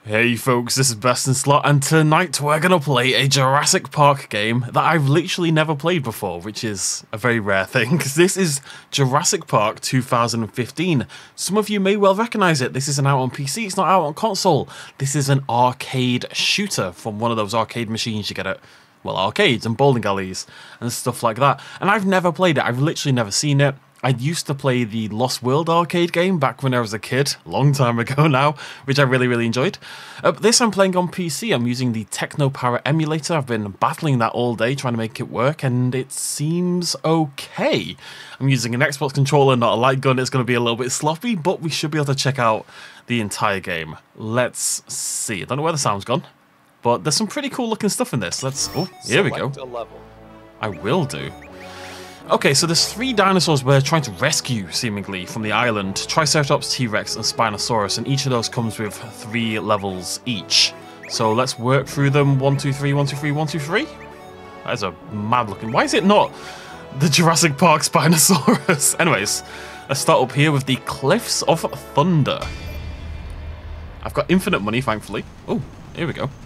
Hey folks, this is BestInSlot, and tonight we're gonna play a Jurassic Park game that I've literally never played before, which is a very rare thing, because this is Jurassic Park 2015. Some of you may well recognise it. This isn't out on PC, it's not out on console. This is an arcade shooter from one of those arcade machines you get at, well, arcades and bowling alleys and stuff like that. And I've never played it, I've literally never seen it. I used to play the Lost World arcade game back when I was a kid, long time ago now, which I really enjoyed. This I'm playing on PC. I'm using the Technopower emulator. I've been battling that all day trying to make it work, and it seems okay. I'm using an Xbox controller, not a light gun. It's going to be a little bit sloppy, but we should be able to check out the entire game. Let's see. I don't know where the sound's gone, but there's some pretty cool looking stuff in this. Oh, here we go. I will do. Okay, so there's 3 dinosaurs we're trying to rescue, seemingly, from the island. Triceratops, T-Rex, and Spinosaurus, and each of those comes with 3 levels each. So let's work through them. 1, 2, 3, 1, 2, 3, 1, 2, 3. That is a mad looking... Why is it not the Jurassic Park Spinosaurus? Anyways, let's start up here with the Cliffs of Thunder. I've got infinite money, thankfully. Oh, here we go.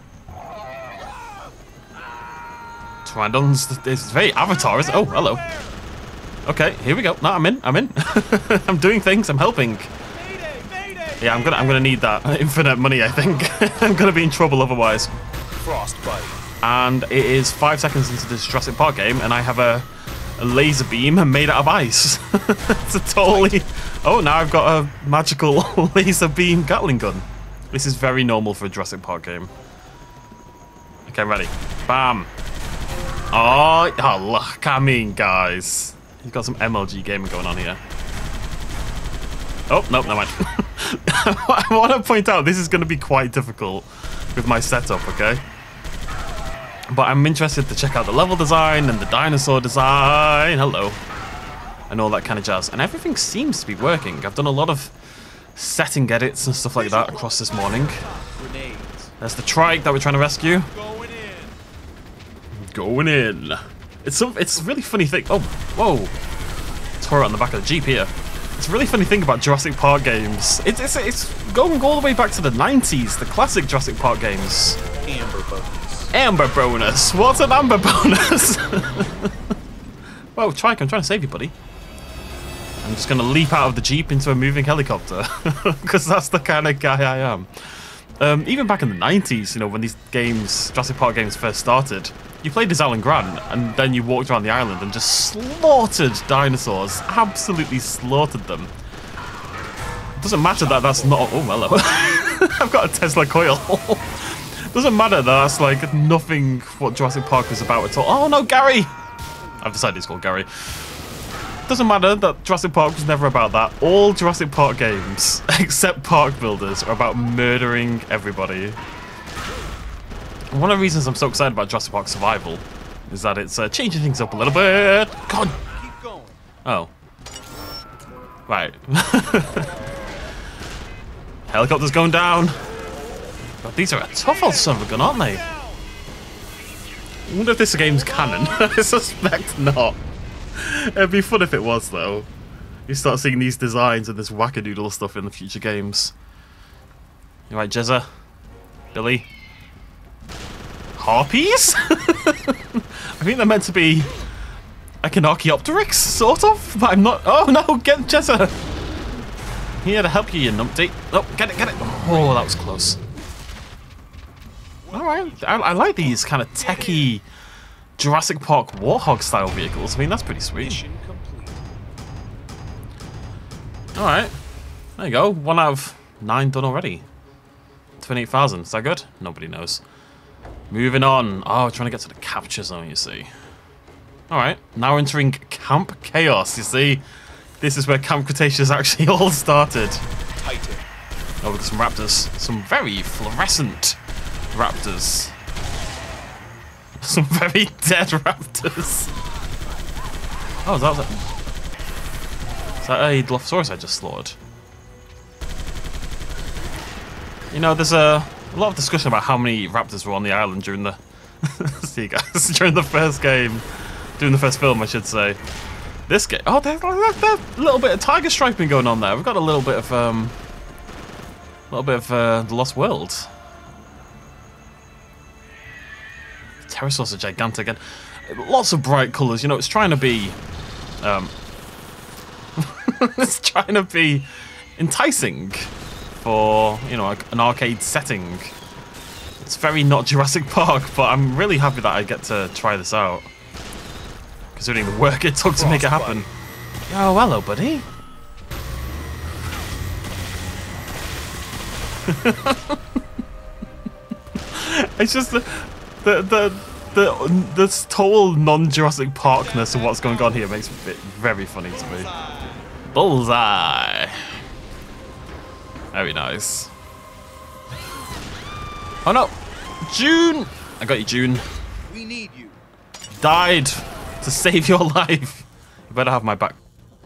It's very Avatar, isn't it? Oh, hello. Okay, here we go. No, I'm in. I'm doing things. I'm helping. Yeah, I'm gonna need that infinite money, I think. I'm gonna be in trouble otherwise. Frostbite. And it is 5 seconds into this Jurassic Park game, and I have a laser beam made out of ice. It's a totally... Oh, now I've got a magical laser beam Gatling gun. This is very normal for a Jurassic Park game. Okay, ready. Bam. Oh, look, I mean, guys. You've got some MLG gaming going on here. Oh, nope, never mind. I want to point out this is going to be quite difficult with my setup, okay? But I'm interested to check out the level design and the dinosaur design. Hello. And all that kind of jazz. And everything seems to be working. I've done a lot of setting edits and stuff like that across this morning. There's the trike that we're trying to rescue. Going in. It's a really funny thing. Oh, whoa. Turret on the back of the Jeep here. It's a really funny thing about Jurassic Park games. It's going all the way back to the 90s, the classic Jurassic Park games. Amber bonus. Amber bonus. What's an amber bonus? Whoa, Trike, I'm trying to save you, buddy. I'm just going to leap out of the Jeep into a moving helicopter. Because that's the kind of guy I am. Even back in the 90s, you know, when these games, Jurassic Park games first started, you played as Alan Grant, and then you walked around the island and just slaughtered dinosaurs. Absolutely slaughtered them. Doesn't matter that that's not... Oh, hello. I've got a Tesla coil. Doesn't matter that that's like nothing what Jurassic Park was about at all. Oh, no, Gary! I've decided it's called Gary. Doesn't matter that Jurassic Park was never about that. All Jurassic Park games, except Park Builders, are about murdering everybody. One of the reasons I'm so excited about Jurassic Park Survival is that it's changing things up a little bit. God. Keep going. Oh. Right. Helicopter's going down. God, these are a tough old son of a gun, aren't they? I wonder if this game's canon. I suspect not. It'd be fun if it was, though. You start seeing these designs and this wackadoodle stuff in the future games. You right, Jezza? Billy? Harpies? I think they're meant to be like an Archaeopteryx, sort of, but I'm not. Oh no, get Jezza! Here to help you, you numpty. Oh, get it, get it. Oh, that was close. Alright, I like these kind of techie Jurassic Park Warthog style vehicles. I mean, that's pretty sweet. Mission complete. Alright, there you go. 1 out of 9 done already. 28,000, is that good? Nobody knows. Moving on. Oh, we're trying to get to the capture zone, you see. Alright, now entering Camp Chaos, you see. This is where Camp Cretaceous actually all started. Titan. Oh, we've got some raptors. Some very fluorescent raptors. Some very dead raptors. Oh, is that a Dilophosaurus I just slaughtered? You know, there's a lot of discussion about how many raptors were on the island during the see you guys during the first game, during the first film, I should say. This game, oh, there's a little bit of tiger striping going on there. We've got a little bit of little bit of The Lost World. Pterosaurs are gigantic and lots of bright colours. You know, it's trying to be, it's trying to be enticing for, you know, an arcade setting. It's very not Jurassic Park, but I'm really happy that I get to try this out, considering the work it took to make it happen. Oh, hello, buddy. It's just this total non-Jurassic Parkness of what's going on here makes it very funny to me. Bullseye. Very nice. Oh no, June! I got you, June. We need you. Died to save your life. You better have my back.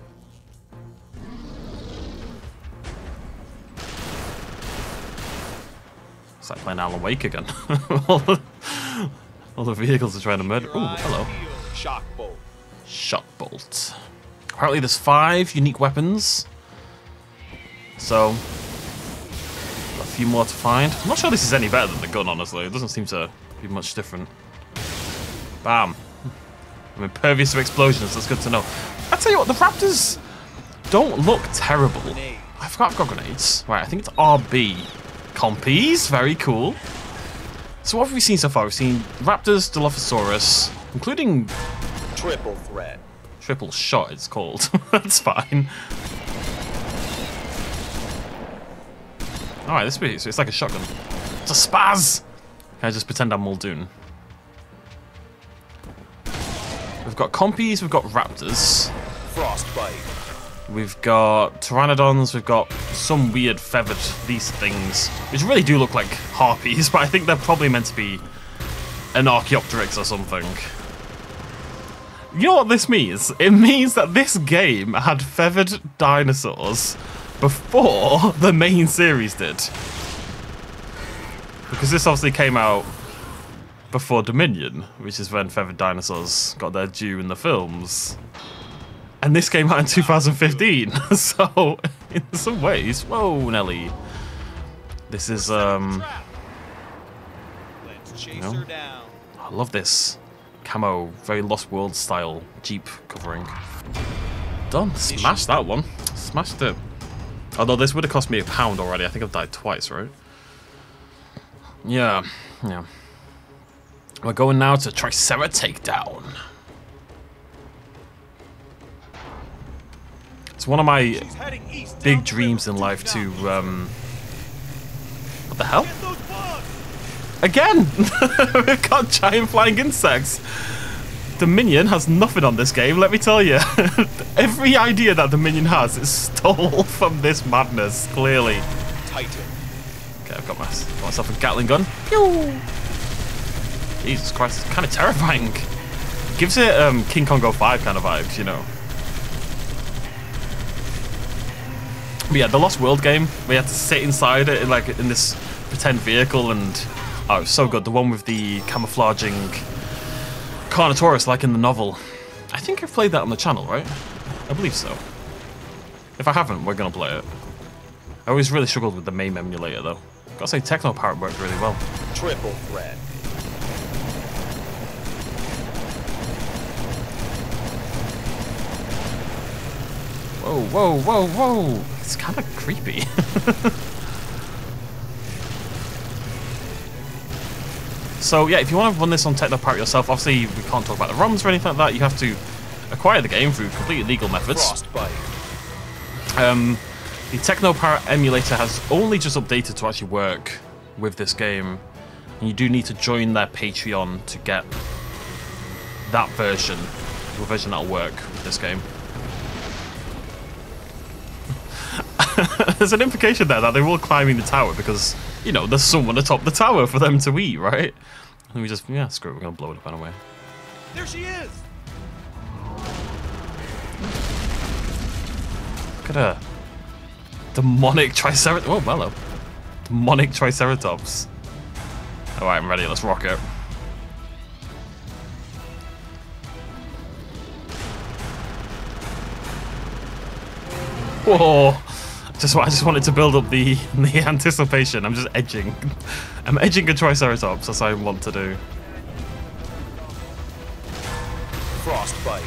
It's like playing Alan Wake again. All the vehicles are trying to murder. Oh, hello. Shock bolt. Shock bolt. Apparently there's 5 unique weapons. So, a few more to find. I'm not sure this is any better than the gun, honestly. It doesn't seem to be much different. Bam. I'm impervious to explosions, that's good to know. I tell you what, the raptors don't look terrible. I forgot I've got grenades. Right, I think it's RB. Compies, very cool. So what have we seen so far? We've seen raptors, Dilophosaurus, including... Triple threat. Triple shot, it's called. That's fine. Alright, this is, so it's like a shotgun. It's a spaz! Can I just pretend I'm Muldoon? We've got compies, we've got raptors. Frostbite. We've got pteranodons, we've got some weird feathered these things, which really do look like harpies, but I think they're probably meant to be an Archaeopteryx or something. You know what this means? It means that this game had feathered dinosaurs before the main series did. Because this obviously came out before Dominion, which is when feathered dinosaurs got their due in the films. And this came out in 2015, so in some ways, whoa, Nelly. This is, you know, I love this camo, very Lost World style Jeep covering. Done, smashed that one, smashed it. Although this would have cost me £1 already, I think I've died twice, right? Yeah, yeah. We're going now to Tricera Takedown. It's one of my big dreams in life to, what the hell? Again! We've got giant flying insects. Dominion has nothing on this game, let me tell you. Every idea that Dominion has is stole from this madness, clearly. Titan. Okay, I've got myself a Gatling gun. Pew! Jesus Christ, it's kind of terrifying. Gives it King Kong 05 kind of vibes, you know. But yeah, the Lost World game, we had to sit inside it in this pretend vehicle, and oh, it was so good. The one with the camouflaging Carnotaurus, like in the novel. I think I've played that on the channel, right? I believe so. If I haven't, we're gonna play it. I always really struggled with the MAME emulator, though. Gotta say, Techno Parrot worked really well. Triple threat. Whoa, whoa, whoa, whoa! It's kind of creepy. So yeah, if you want to run this on Techno Parrot yourself, obviously we can't talk about the ROMs or anything like that. You have to acquire the game through completely legal methods. Frostbite. The Techno Parrot emulator has only just updated to actually work with this game, and you do need to join their Patreon to get that version, the version that'll work with this game. There's an implication there that they're all climbing the tower because, you know, there's someone atop the tower for them to eat, right? And we just, yeah, screw it, we're gonna blow it up anyway. There she is. Look at her. Demonic Triceratops. Oh, hello. Demonic Triceratops. Alright, I'm ready, let's rock it. Whoa! I just wanted to build up the anticipation. I'm just edging. I'm edging a Triceratops. That's what I want to do. Frostbite.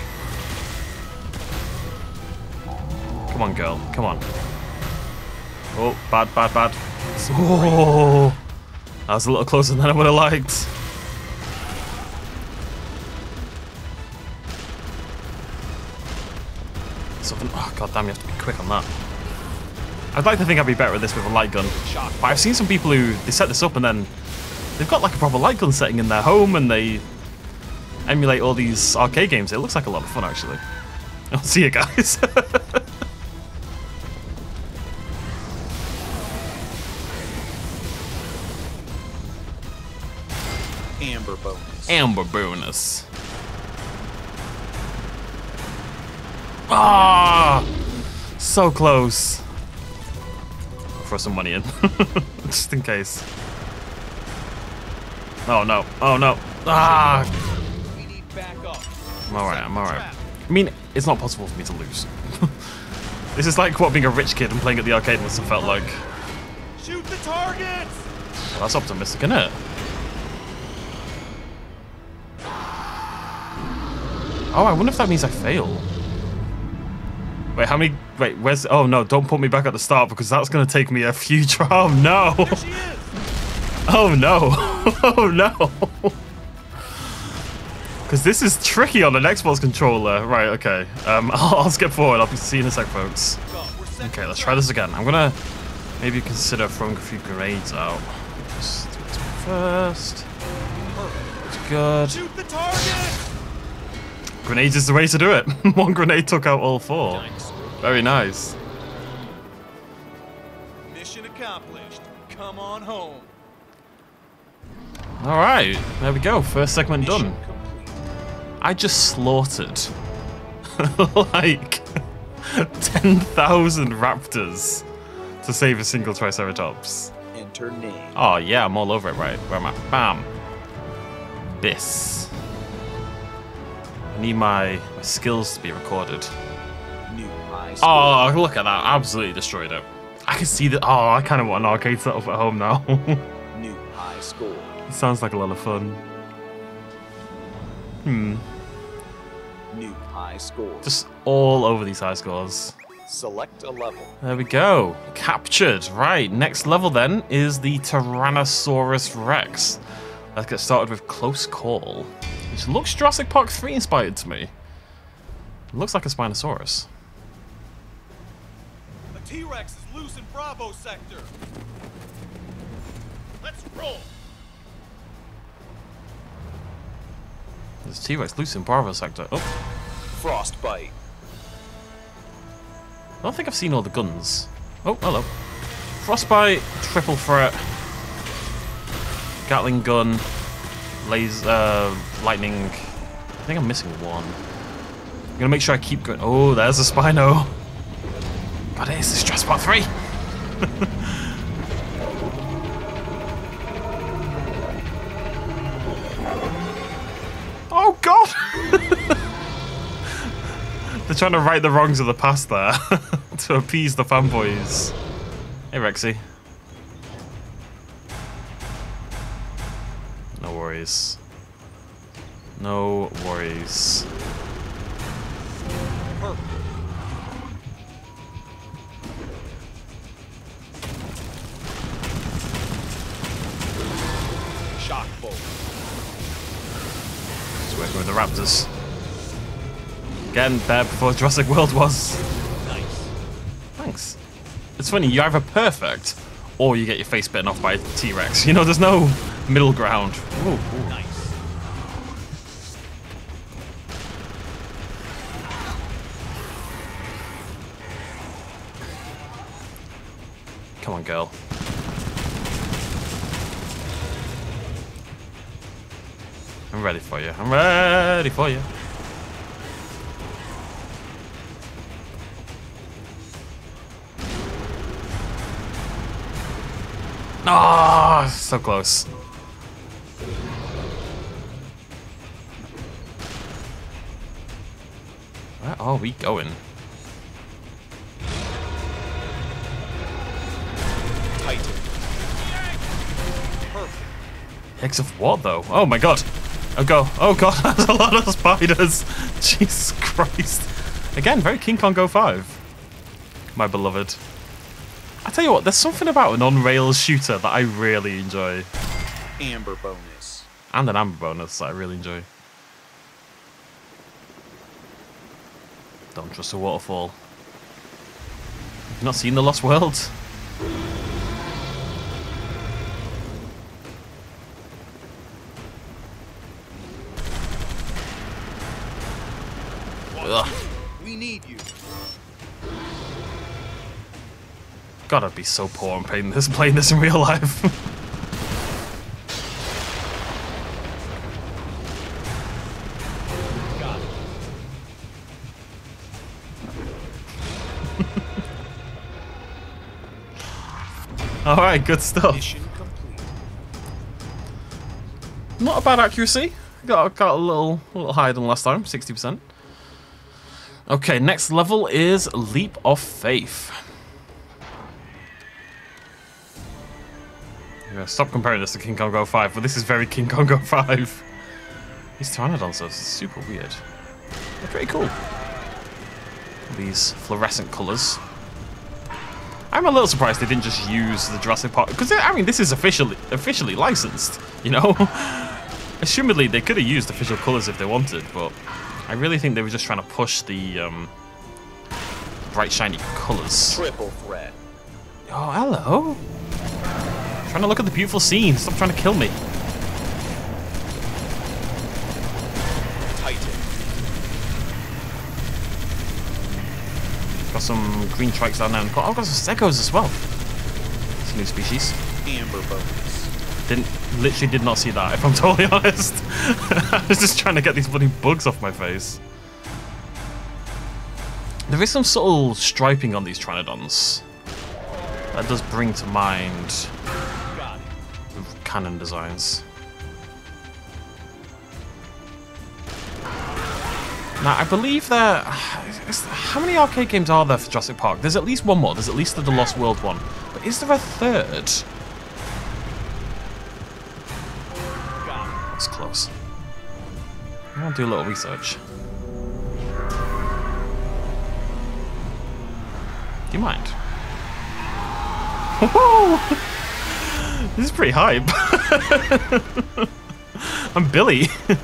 Come on, girl. Come on. Oh, bad. Oh, that was a little closer than I would have liked. Something. Oh, god damn, you have to be quick on that. I'd like to think I'd be better at this with a light gun. But I've seen some people who they set this up and then they've got like a proper light gun setting in their home and they emulate all these arcade games. It looks like a lot of fun, actually. I'll see you guys. Amber bonus. Amber bonus. Ah, so close. Throw some money in, just in case. Oh no! Oh no! Ah! We need backup. I'm alright. I'm alright. I mean, it's not possible for me to lose. This is like what being a rich kid and playing at the arcade must have felt like. Shoot the targets. Well, that's optimistic, isn't it? Oh, I wonder if that means I fail. Wait, how many? Wait, where's? Oh no! Don't put me back at the start because that's gonna take me a few tries. Oh no! There she is. Oh no! Oh no! Because this is tricky on an Xbox controller. Right? Okay. I'll skip forward. I'll be seeing in a sec, folks. Okay, let's try this again. I'm gonna maybe consider throwing a few grenades out. Let's do this one first. It's good. Shoot the target. Grenades is the way to do it. One grenade took out all four. Very nice. Mission accomplished. Come on home. Alright, there we go. First segment Mission done. complete. I just slaughtered like 10,000 raptors to save a single Triceratops. Enter name. Oh yeah, I'm all over it, right? Where am I? Bam. This. I need my skills to be recorded. New high score. Oh, look at that. Absolutely destroyed it. I can see that. Oh, I kind of want an arcade setup at home now. New high score. It sounds like a lot of fun. New high score. Just all over these high scores. Select a level. There we go. Captured. Right. Next level then is the Tyrannosaurus Rex. Let's get started with Close Call. Which looks Jurassic Park 3 inspired to me. It looks like a Spinosaurus. A T-Rex is loose in Bravo sector. Let's roll. There's T-Rex loose in Bravo sector. Oh, Frostbite. I don't think I've seen all the guns. Oh, hello. Frostbite, triple threat, Gatling gun, laser, lightning. I think I'm missing one. I'm gonna make sure I keep going. Oh, there's a Spino. God, it is this Jurassic Park 3. Oh God! They're trying to right the wrongs of the past there to appease the fanboys. Hey, Rexy. No worries. No worries. Shock bolt. Just working with the raptors. Again, there before Jurassic World was. Nice. Thanks. It's funny, you're either perfect or you get your face bitten off by a T-Rex. You know, there's no middle ground. Ooh, ooh. Nice. Come on, girl. I'm ready for you. I'm ready for you. Ah, oh, so close. Where are we going? Titan. Perfect. Eggs of what, though? Oh my god. Oh god. Oh god, that's a lot of spiders. Jesus Christ. Again, very King Kong Go 5. My beloved. I tell you what, there's something about an on-rails shooter that I really enjoy. Amber bonus. And an amber bonus that I really enjoy. Don't trust a waterfall. You've not seen The Lost World? Ugh. We need you. God, I'd be so poor on playing this in real life. Got it. Alright, good stuff. Mission complete. Not a bad accuracy. Got a little higher than last time, 60%. Okay, next level is Leap of Faith. Yeah, stop comparing this to King Kong Go 5, but this is very King Kong Go 5. These pteranodons are super weird. They're pretty cool. These fluorescent colours. I'm a little surprised they didn't just use the Jurassic Park, because I mean this is officially licensed, you know. Assumedly they could have used official colours if they wanted, but I really think they were just trying to push the bright shiny colours. Triple threat. Oh, hello. Trying to look at the beautiful scene. Stop trying to kill me. Titan. Got some green trikes down there. Oh, I've got some Segos as well. It's a new species. Amber bonus. Literally did not see that, if I'm totally honest. I was just trying to get these bloody bugs off my face. There is some subtle striping on these Pteranodons. That does bring to mind Got it. cannon designs. Now, I believe there... How many arcade games are there for Jurassic Park? There's at least one more. There's at least the Lost World one. But is there a third? That's close. I'll do a little research. Do you mind? Woohoo! This is pretty hype. I'm Billy.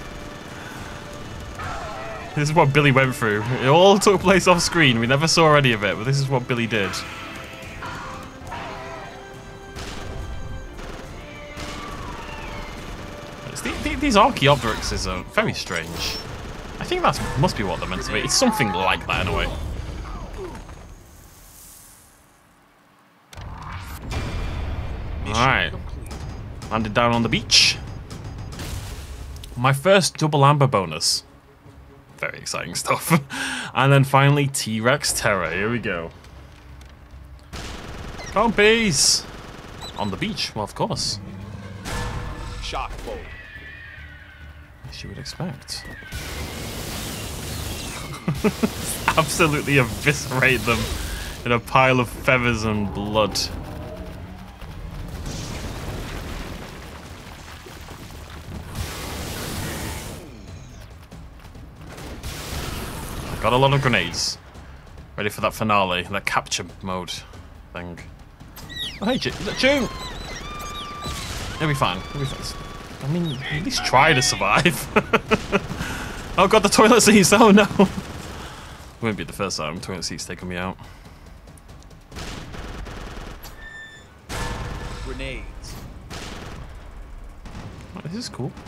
This is what Billy went through. It all took place off screen. We never saw any of it, but this is what Billy did. These Archaeopteryxes are very strange. I think that must be what they're meant to be. It's something like that in a way. Alright. Landed down on the beach. My first double amber bonus. Very exciting stuff. And then finally T-Rex Terror. Here we go. Compies! On the beach, well of course. Shock bolt. As you would expect. Absolutely eviscerate them in a pile of feathers and blood. Got a lot of grenades. Ready for that finale, that capture mode thing. Oh hey, June! He'll be fine. He'll be fine. I mean, at least try to survive. Oh god, the toilet seats! Oh no! Won't be the first time toilet seats taking me out. Grenades. Oh, this is cool.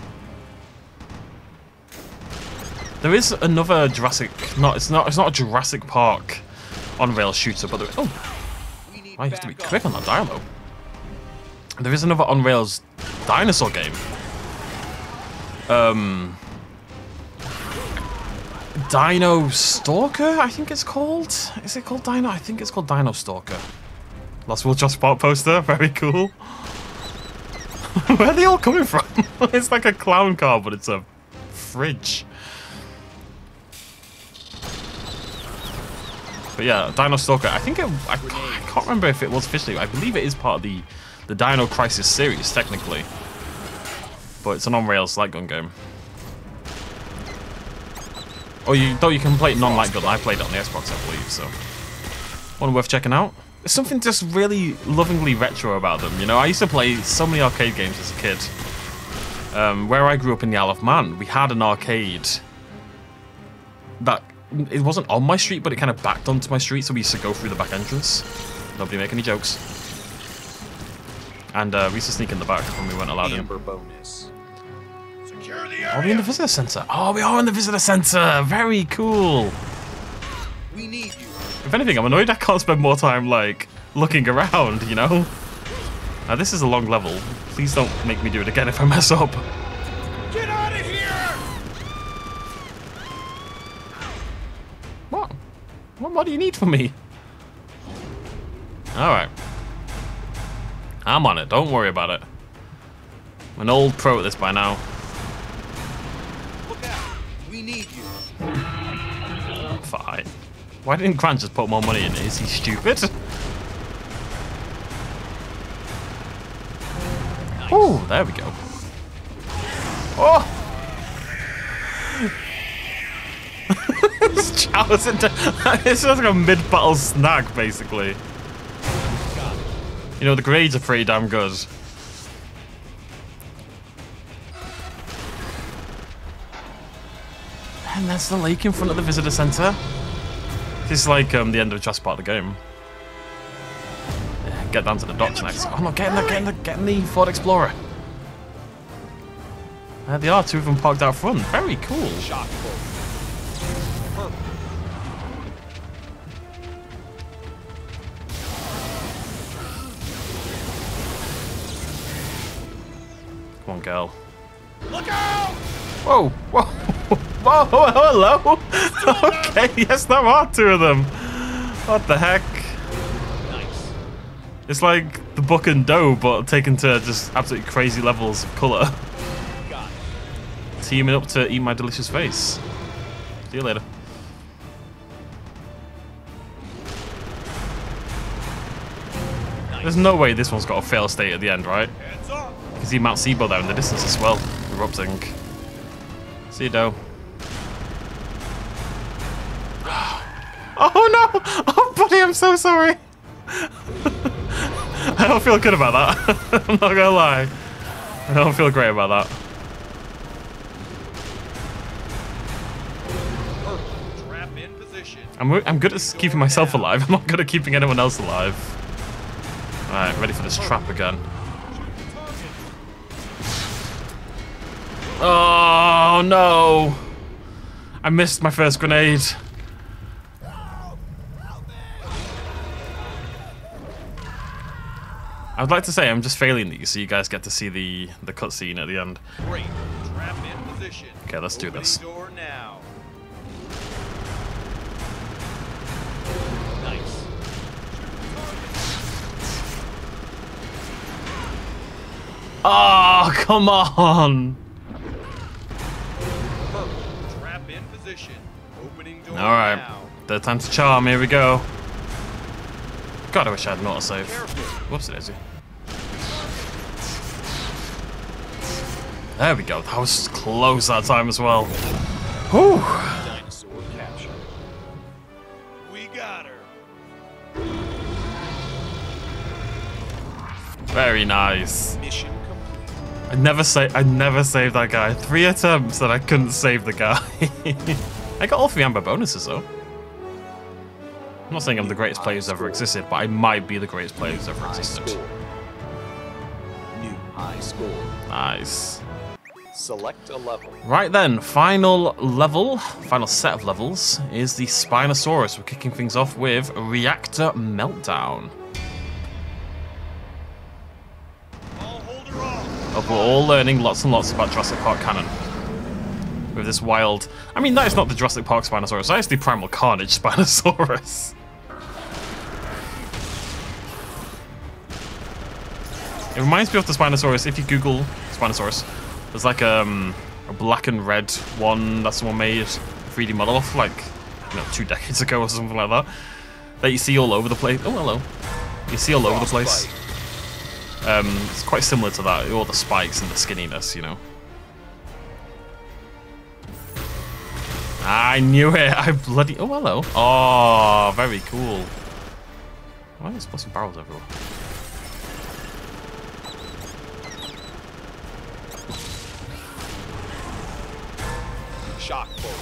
There is another Jurassic. It's not a Jurassic Park on-rail shooter, but there. Oh, I have to be quick on that dialogue. There is another on-rails dinosaur game. Dino Stalker, I think it's called. Is it called Dino? I think it's called Dino Stalker. Lost World Jurassic Park poster, very cool. Where are they all coming from? It's like a clown car, but it's a fridge. But yeah, Dino Stalker. I think I can't remember if it was officially. I believe it is part of the Dino Crisis series technically, but it's an on-rails light gun game. Or you can play it non-light gun. I played it on the Xbox, I believe. So one worth checking out. There's something just really lovingly retro about them. You know, I used to play so many arcade games as a kid. Where I grew up in the Isle of Man, we had an arcade that it wasn't on my street, but it kind of backed onto my street, so we used to go through the back entrance. Nobody make any jokes. And we used to sneak in the back when we weren't allowed in. Amber bonus. Secure the Are we in the visitor center? Oh, we are in the visitor center. Very cool. We need you. If anything, I'm annoyed I can't spend more time like looking around. You know. Now this is a long level. Please don't make me do it again if I mess up. Get out of here! What? What do you need from me? All right. I'm on it. Don't worry about it. I'm an old pro at this by now. Look out! We need you. Fine. Why didn't Grant just put more money in it? Is he stupid? Nice. Oh, there we go. Oh! This Chow's into. It's just like a mid-battle snag, basically. Got it. You know, the grades are pretty damn good. And that's the lake in front of the visitor center. This is like the end of Jurassic Park, the game. Yeah, get down to the docks next. Oh no, get in the Ford Explorer. There they are, two of them parked out front. Very cool. Shock bolt. Purple. Come on, girl. Look out! Whoa, whoa, whoa, hello. Okay, yes, there are two of them. What the heck? Nice. It's like the Buck and Doe, but taken to just absolutely crazy levels of color. Got it. Teaming up to eat my delicious face. See you later. Nice. There's no way this one's got a fail state at the end, right? Heads up. You can see Mount Sibo there in the distance as well, erupting. See you, Doe. Oh no! Oh, buddy, I'm so sorry. I don't feel good about that. I'm not gonna lie. I don't feel great about that. Purple. Trap in position. I'm good at keeping myself alive. I'm not good at keeping anyone else alive. Alright, ready for this trap again. Oh no! I missed my first grenade. I'd like to say I'm just failing these so you guys get to see the cutscene at the end. Great. Trap in position. Okay, let's do Opening this. Door now. Nice. Oh, come on! Purple. Trap in position. Opening door Alright, now. third time's a charm, here we go. God, I wish I had an autosave. Careful. Whoops, daisy. There we go, that was close that time as well. Whew. Dinosaur capture. We got her. Very nice. Mission complete. I never saved that guy. 3 attempts and I couldn't save the guy. I got all 3 amber bonuses though. I'm not saying I'm the greatest player who's ever existed, but I might be the greatest player who's ever existed. New high score. Nice. Select a level. Right then, final set of levels is the Spinosaurus. We're kicking things off with Reactor Meltdown. All hold her off. We're all learning lots and lots about Jurassic Park canon. With this wild... I mean, that is not the Jurassic Park Spinosaurus, that is the Primal Carnage Spinosaurus. It reminds me of the Spinosaurus, if you Google Spinosaurus, there's like a black and red one that someone made a 3D model of like 2 decades ago or something like that. that you see all over the place. Oh, hello. You see all over the place. It's quite similar to that, all the spikes and the skinniness, you know. I knew it. I bloody... Oh, hello. Oh, very cool. Why are there explosive barrels everywhere? Shock bolt.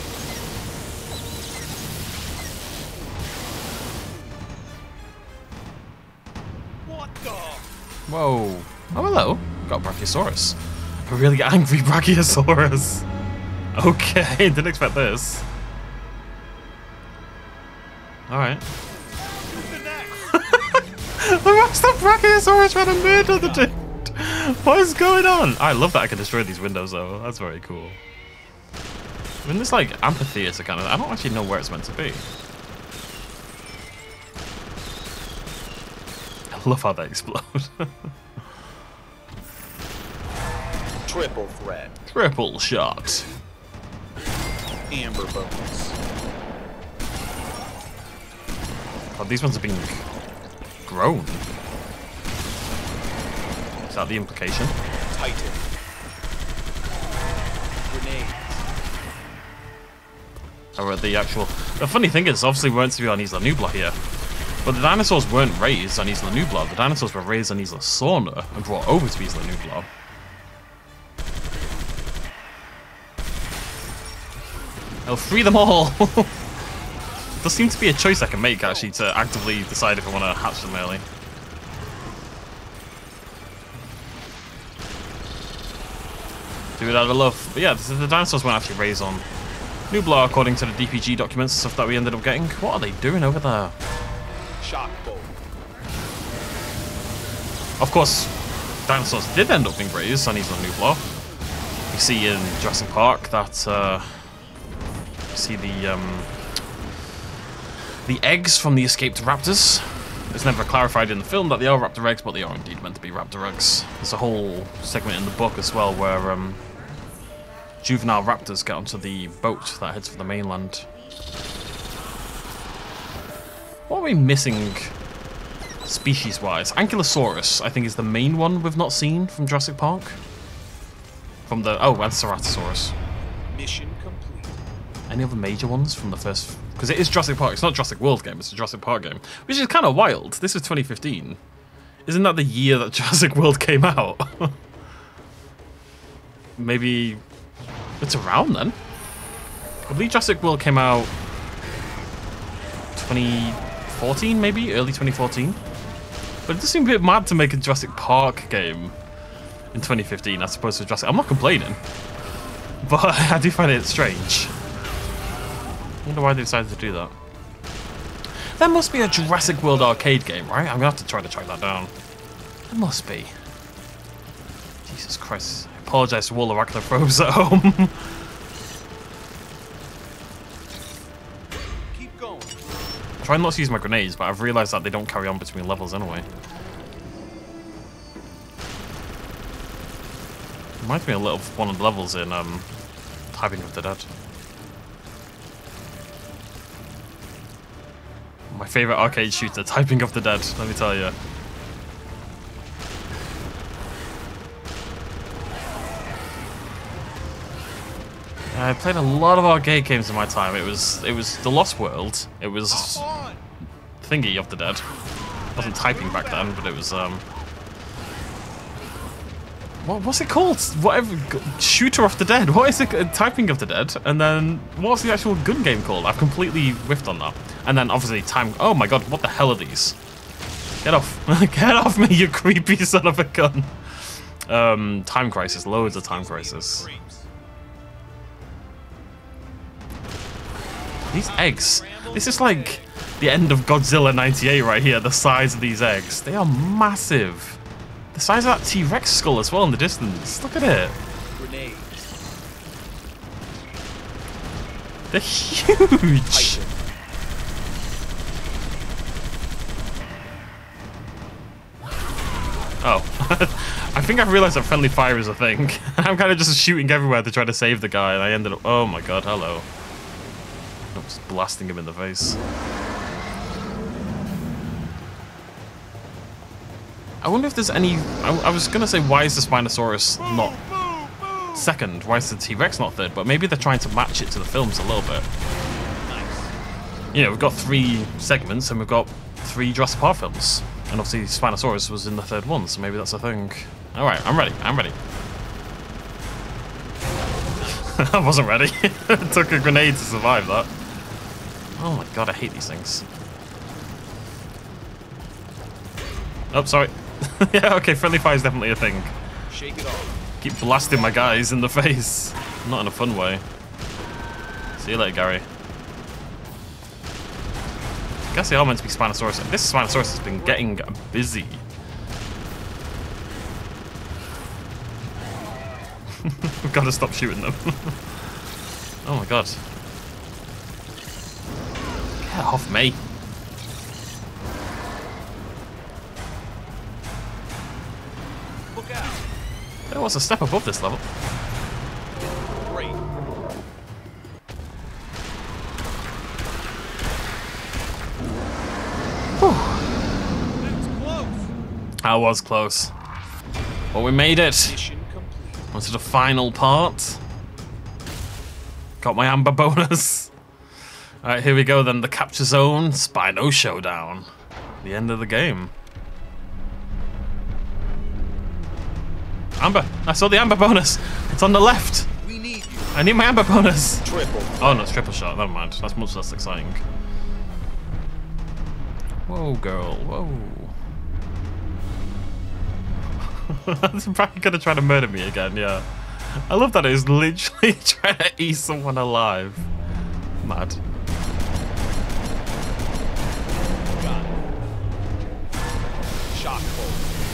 What the? Whoa. Oh, hello. Got Brachiosaurus. A really angry Brachiosaurus. Okay, didn't expect this. Alright. The rest of Brachiosaurus trying to murder the dude. What is going on? I love that I can destroy these windows though. That's very cool. I'm in this like amphitheater kind of. I don't actually know where it's meant to be. I love how they explode. Triple threat. Triple shot. Amber bones. God, these ones are being grown. Is that the implication? Titan. Grenades. Or the actual... The funny thing is, obviously we weren't to be on Isla Nublar here. But the dinosaurs weren't raised on Isla Nublar. The dinosaurs were raised on Isla Sorna and brought over to Isla Nublar. I'll free them all! There seems to be a choice I can make, actually, to actively decide if I want to hatch them early. Do it out of love. But yeah, the dinosaurs weren't actually raised on Nublar, according to the DPG documents and stuff that we ended up getting. What are they doing over there? Shock bolt. Of course, dinosaurs did end up being raised on Isla Nublar. You see in Jurassic Park that you see the eggs from the escaped raptors. It's never clarified in the film that they are raptor eggs, but they are indeed meant to be raptor eggs. There's a whole segment in the book as well where juvenile raptors get onto the boat that heads for the mainland. What are we missing species-wise? Ankylosaurus, I think, is the main one we've not seen from Jurassic Park. From the... Oh, and Ceratosaurus. Mission complete. Any other major ones from the first... Because it is Jurassic Park. It's not a Jurassic World game, it's a Jurassic Park game. Which is kind of wild. This is 2015. Isn't that the year that Jurassic World came out? Maybe... It's around then. I believe Jurassic World came out 2014, maybe? Early 2014. But it does seem a bit mad to make a Jurassic Park game in 2015 as opposed to Jurassic... I'm not complaining. But I do find it strange. I wonder why they decided to do that. There must be a Jurassic World arcade game, right? I'm going to have to try to track that down. There must be. Jesus Christ. I apologise to all the arachnophobes at home. Keep going. I try not to use my grenades, but I've realised that they don't carry on between levels anyway. Reminds me a little of one of the levels in Typing of the Dead. My favourite arcade shooter, Typing of the Dead, let me tell you. I played a lot of arcade games in my time. It was The Lost World. It was Thingy of the Dead. It wasn't typing back then, but it was what's it called? Whatever, Shooter of the Dead. What is it? Typing of the Dead. And then what's the actual gun game called? I've completely whiffed on that. And then obviously Time. Oh my god, what the hell are these? Get off! Get off me, you creepy son of a gun! Time Crisis. Loads of Time Crisis. These eggs. This is like the end of Godzilla 98 right here. The size of these eggs. They are massive. The size of that T-Rex skull as well in the distance. Look at it. Grenades. They're huge. Oh. I think I've realised that friendly fire is a thing. I'm kind of just shooting everywhere to try to save the guy, and I ended up... Oh my god, hello. I'm just blasting him in the face. I wonder if there's any... I was going to say, why is the Spinosaurus not second? Why is the T-Rex not third? But maybe they're trying to match it to the films a little bit. You know, we've got 3 segments and we've got 3 Jurassic Park films. And obviously Spinosaurus was in the 3rd one, so maybe that's a thing. Alright, I'm ready. I'm ready. I wasn't ready. It took a grenade to survive that. Oh my god, I hate these things. Oh, sorry. Yeah, okay, friendly fire is definitely a thing. Shake it off. Keep blasting my guys in the face. Not in a fun way. See you later, Gary. I guess they are meant to be Spinosaurus. This Spinosaurus has been getting busy. We've got to stop shooting them. Oh my god. Get off me. Look out. There was a step above this level. Great. That's close. I was close. But we made it. Mission complete. Onto the final part. Got my amber bonus. Alright, here we go then. The capture zone, Spino Showdown. The end of the game. Amber, I saw the amber bonus. It's on the left. We need you. I need my amber bonus. Triple. Oh no, it's triple shot. Never mind. That's much less exciting. Whoa, girl. Whoa. That's probably gonna try to murder me again, yeah. I love that it's literally trying to eat someone alive. Mad. Got it. Shock hold.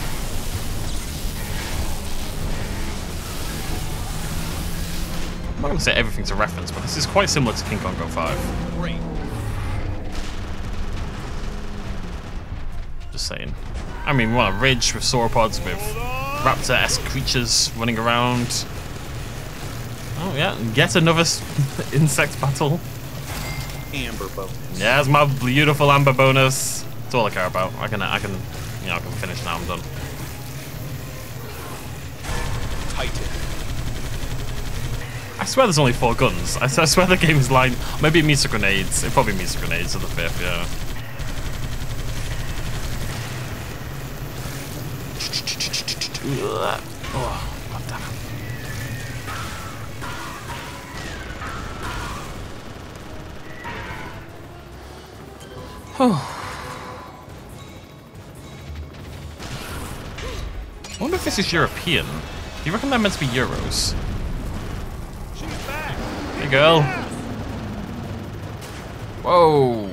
I'm not gonna say everything's a reference, but this is quite similar to King Kong Go 5. Great. Just saying. I mean, we're on a ridge with sauropods, with raptor-esque creatures running around. Oh yeah, yet another insect battle. Amber bonus. Yeah, it's my beautiful amber bonus. That's all I care about. I can finish now. I'm done. Titan. I swear there's only 4 guns. I swear the game is lying. Maybe it means the grenades. It probably means the grenades of the 5th, yeah. Oh, god damn it. I wonder if this is European. Do you reckon they're meant to be Euros? She's back. Hey, girl. Whoa.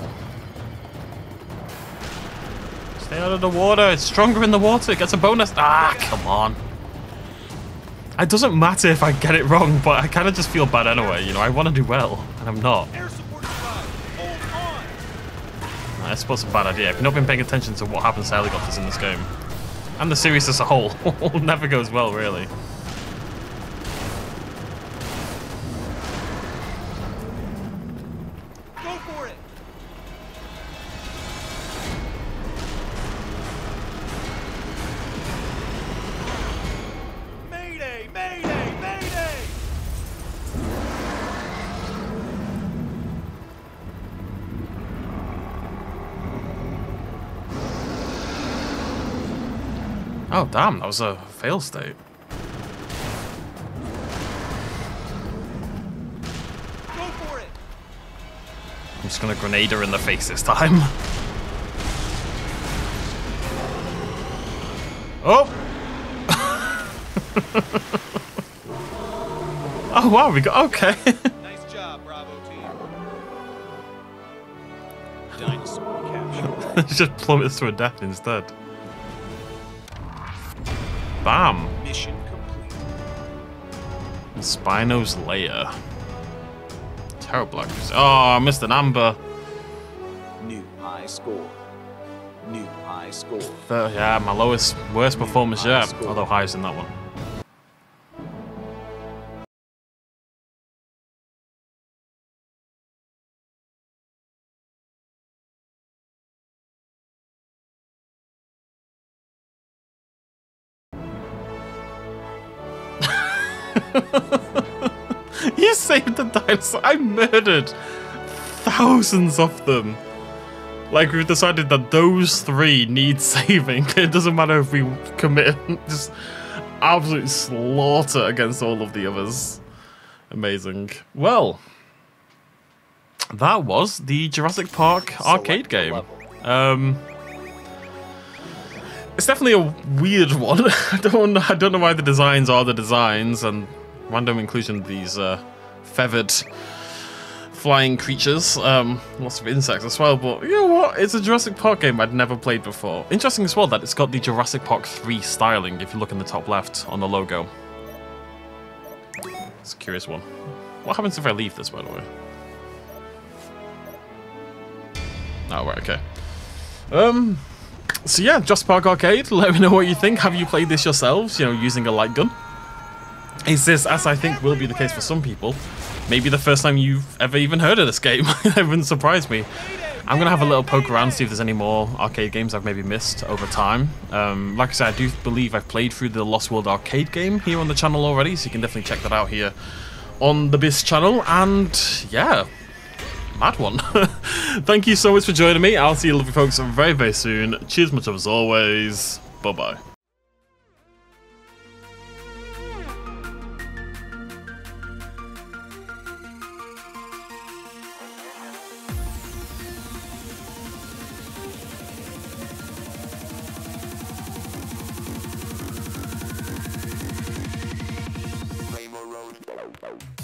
Stay out of the water. It's stronger in the water. It gets a bonus. Ah, come on. It doesn't matter if I get it wrong, but I kind of just feel bad anyway. You know, I want to do well, and I'm not. Air support 5. Hold on. I suppose it's a bad idea. If you've not been paying attention to what happens to helicopters in this game, and the series as a whole, never goes well, really. Go for it. Mayday! Mayday! Mayday! Oh, damn, that was a fail state. Go for it. I'm just gonna grenade her in the face this time. Oh! Oh wow, we got okay. Nice job, Bravo team. Dinosaur capture. Just plummets to a death instead. Bam! Mission complete. Spino's lair. Terrible accuracy. Oh, I missed an amber. New high score. New high score. Yeah, my worst performance high yet. score. Although highest in that one. You saved the dinosaur. I murdered thousands of them. Like, we've decided that those 3 need saving. It doesn't matter if we commit just absolute slaughter against all of the others. Amazing. Well, that was the Jurassic Park arcade game. It's definitely a weird one. I don't know why the designs are the designs, and random inclusion of these feathered flying creatures, lots of insects as well, but you know what, it's a Jurassic Park game I'd never played before. Interesting as well that it's got the Jurassic Park 3 styling if you look in the top left on the logo. It's a curious one. What happens if I leave this, by the way? Oh, right, okay. So yeah, Jurassic Park Arcade, let me know what you think. Have you played this yourselves, you know, using a light gun? Is this, as I think will be the case for some people, maybe the first time you've ever even heard of this game? It wouldn't surprise me. I'm going to have a little poke around, see if there's any more arcade games I've maybe missed over time. Like I said, I do believe I've played through the Lost World arcade game here on the channel already, so you can definitely check that out here on the BIS channel. And yeah, mad one. Thank you so much for joining me. I'll see you lovely folks very, very soon. Cheers much as always. Bye-bye. Road.